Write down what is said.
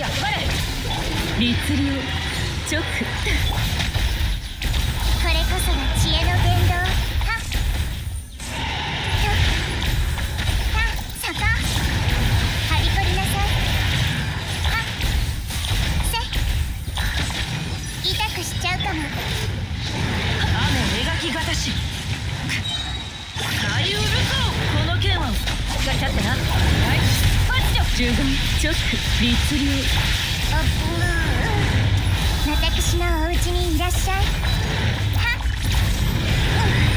頑張れ。律令直。これこそが知恵の伝道。はっそこはびこりなさい。はっせ痛くしちゃうかも。 雨描きがたし使いうるぞ。この剣はしっかり立ってな。はい発情。呪言直律令。 私のお家にいらっしゃい。はっ